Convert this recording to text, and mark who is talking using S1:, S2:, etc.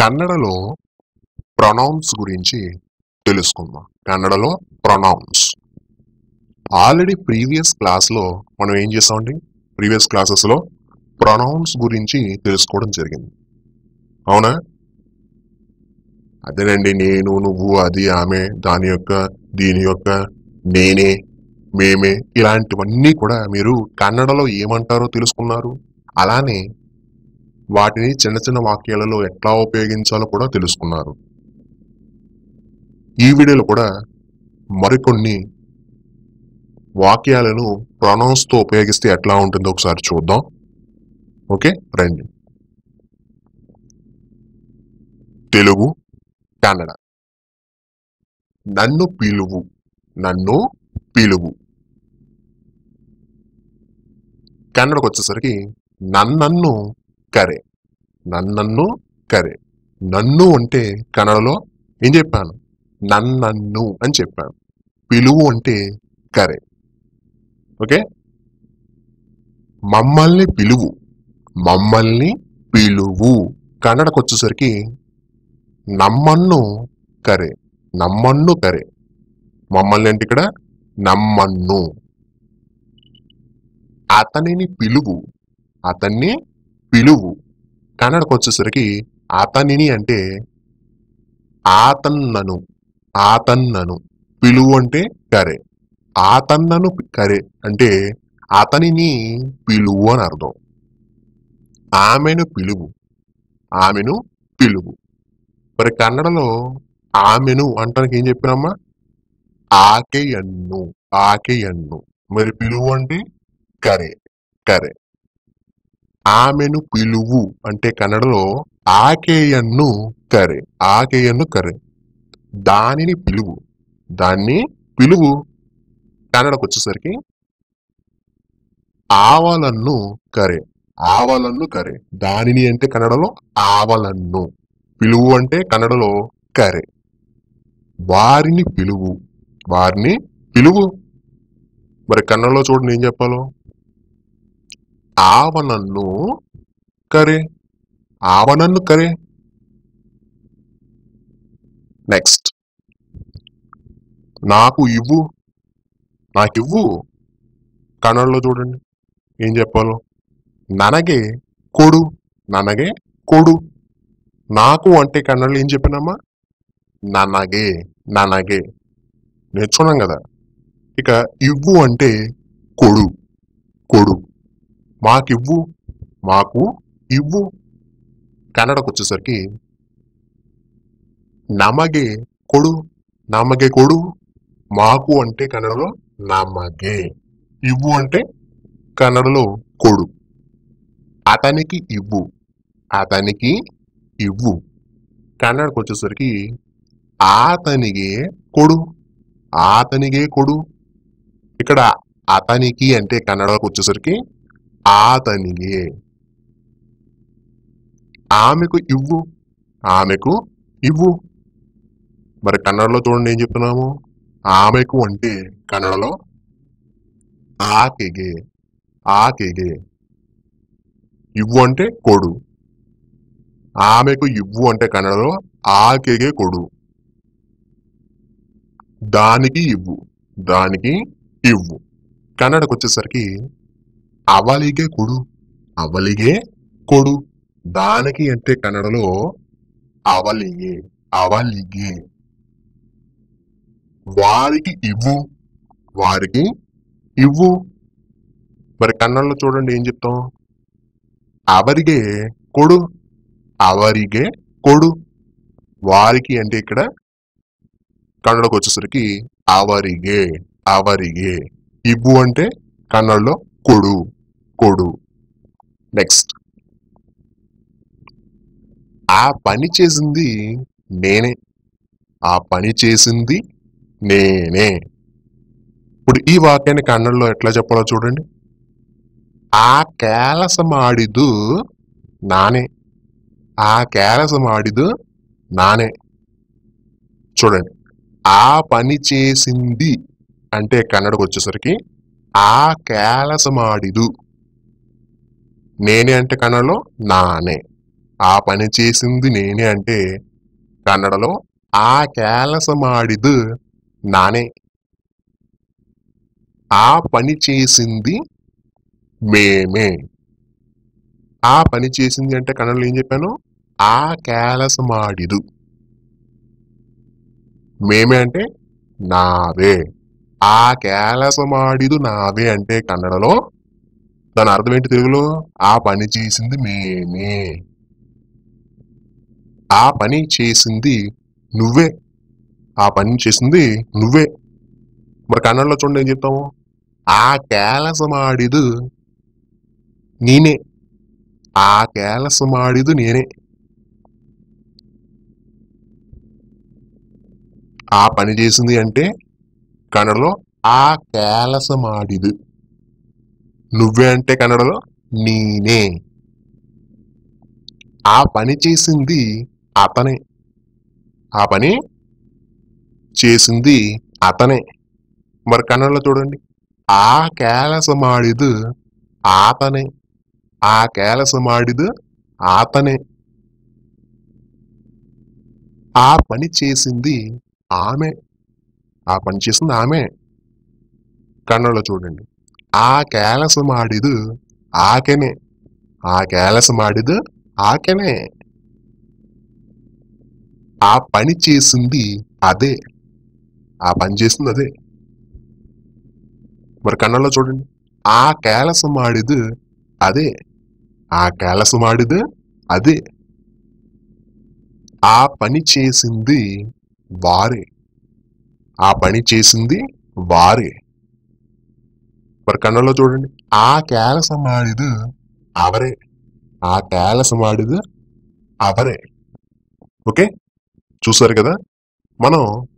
S1: కన్నడలో ప్రొనౌన్స్ గురించి తెలుసుకుందాం. కన్నడలో ప్రొనౌన్స్ ఆల్రెడీ ప్రీవియస్ క్లాస్లో మనం ఏం చేసామండి? ప్రీవియస్ క్లాసెస్లో ప్రొనౌన్స్ గురించి తెలుసుకోవడం జరిగింది, అవునా? అదేనండి, నేను, నువ్వు, అది, ఆమె, దాని యొక్క, దీని యొక్క, నేనే, మేమే, ఇలాంటివన్నీ కూడా మీరు కన్నడలో ఏమంటారో తెలుసుకున్నారు. అలానే వాటిని చిన్న చిన్న వాక్యాలలో ఎట్లా ఉపయోగించాలో కూడా తెలుసుకున్నారు. ఈ వీడియోలో కూడా మరికొన్ని వాక్యాలను ప్రొనౌన్స్ తో ఉపయోగిస్తే ఎట్లా ఉంటుందో ఒకసారి చూద్దాం. ఓకే, రండి. తెలుగు, కన్నడ. నన్ను పిలువు, నన్ను పిలువు. కన్నడకు వచ్చేసరికి నన్నన్ను కరే, నన్నన్ను కరే. నన్ను అంటే కన్నడలో ఏం చెప్పాను? నన్నన్ను అని చెప్పాను. పిలువు అంటే కరే. ఓకే, మమ్మల్ని పిలువు, మమ్మల్ని పిలువు. కన్నడకు వచ్చేసరికి నమ్మన్ను కరే, నమ్మన్ను కరే. మమ్మల్ని అంటే ఇక్కడ నమ్మన్ను. అతనిని పిలువు, అతన్ని పిలువు. కన్నడకు వచ్చేసరికి అతనిని అంటే ఆతన్నను, ఆతన్నను. పిలువు అంటే కరే. ఆతన్నను కరే అంటే అతనిని పిలువు అని అర్థం. ఆమెను పిలువు, ఆమెను పిలువు. మరి కన్నడలో ఆమెను అంటానికి ఏం చెప్పినమ్మా? ఆకెయన్ను, ఆకెయన్ను. మరి పిలువు అంటే కరే, కరే. ఆమెను పిలువు అంటే కన్నడలో ఆకేయన్ను కరే, ఆకేయన్ను కరే. దానిని పిలువు, దాన్ని పిలువు. కన్నడకు వచ్చేసరికి ఆవలన్ను కరే, ఆవలన్ను కరే. దానిని అంటే కన్నడలో ఆవలన్ను. పిలువు అంటే కన్నడలో కరే. వారిని పిలువు, వారిని పిలువు. మరి కన్నడలో చూడండి ఏం చెప్పాలో? ఆవనన్ను కరే, ఆవనన్ను కరే. నెక్స్ట్, నాకు ఇవ్వు, నాకివ్వు. కన్నడలో చూడండి ఏం చెప్పాలో? ననగే కొడు, ననగే కొడు. నాకు అంటే కన్నడలో ఏం చెప్పినమ్మా? ననగే, ననగే. నేర్చుకున్నాం కదా. ఇక ఇవ్వు అంటే కొడు, కొడు. మాకివ్వు, మాకు ఇవ్వు. కన్నడకు వచ్చేసరికి నమగే కొడు, నమగే కొడు. మాకు అంటే కన్నడలో నమగే. ఇవ్వు అంటే కన్నడలో కొడు. అతనికి ఇవ్వు, అతనికి ఇవ్వు. కన్నడకు వచ్చేసరికి ఆతనిగే కొడు, ఆతనిగే కొడు. ఇక్కడ అతనికి అంటే కన్నడకు వచ్చేసరికి ఆతనిగే. ఆమెకు ఇవ్వు, ఆమెకు ఇవ్వు. మరి కన్నడలో చూడండి ఏం చెప్తున్నాము? ఆమెకు అంటే కన్నడలో ఆకెగే, ఆకెగే. ఇవ్వు అంటే కొడు. ఆమెకు ఇవ్వు అంటే కన్నడలో ఆకెగే కొడు. దానికి ఇవ్వు, దానికి ఇవ్వు. కన్నడకు వచ్చేసరికి అవలిగే కొడు, అవలిగే కొడు. దానికి అంటే కన్నడలో అవలిగే, అవలిగే. వారికి ఇవ్వు, వారికి ఇవ్వు. మరి కన్నడలో చూడండి ఏం చెప్తాం? అవరిగే కొడు, అవరిగే కొడు. వారికి అంటే ఇక్కడ కన్నడకు వచ్చేసరికి అవరిగే, అవరిగే. ఇవ్వు అంటే కన్నడలో కొడు, కొడు. నెక్స్ట్, ఆ పని చేసింది నేనే, ఆ పని చేసింది నేనే. ఇప్పుడు ఈ వాక్యాన్ని కన్నడలో ఎట్లా చెప్పాలో చూడండి. ఆ కేలస మాడిదు నానే, ఆ కేలస మాడిదు నానే. చూడండి, ఆ పని చేసింది అంటే కన్నడకు వచ్చేసరికి ఆ కేలస మాడిదు. నేనే అంటే కన్నడలో నానే. ఆ పని చేసింది నేనే అంటే కన్నడలో ఆ కేలస మాడిదు నానే. ఆ పని చేసింది మేమే. ఆ పని చేసింది అంటే కన్నడలో ఏం చెప్పాను? ఆ కేలస మాడిదు. మేమే అంటే నావే. ఆ కేలస మాడిదు నావే అంటే కన్నడలో దాని అర్థం ఏంటి తెలుగులో? ఆ పని చేసింది మేమే. ఆ పని చేసింది నువ్వే. ఆ పని చేసింది నువ్వే. మరి కన్నడలో చూడండి ఏం చెప్తాము? ఆ కేలస మాడిదు నేనే. ఆ కేలస మాడిదు నేనే. ఆ పని చేసింది అంటే కన్నడలో ఆ కేలస మాడిదు. నువ్వే అంటే కన్నడలో నేనే. ఆ పని చేసింది అతనే. ఆ పని చేసింది అతనే. మరి కన్నడలో చూడండి. ఆ కేలస మాడిదు ఆతనే. ఆ కేలస మాడిదు ఆతనే. ఆ పని చేసింది ఆమె. ఆ పని చేసింది ఆమె. కన్నడలో చూడండి. ఆ కేలస మాడిదు ఆకెనే. ఆ కేలస మాడిదు ఆకెనే. ఆ పని చేసింది అదే. ఆ పని చేసింది అదే. మరి కన్నడలో చూడండి. ఆ కేలస మాడిదు అదే. ఆ కేలస మాడిదు అదే. ఆ పని చేసింది వారే. ఆ పని చేసింది వారే. మరి కన్నడలో చూడండి. ఆ కేలస మాడిదు అవరే. ఆ కేలస మాడిదు అవరే. ఓకే, చూసారు కదా మనం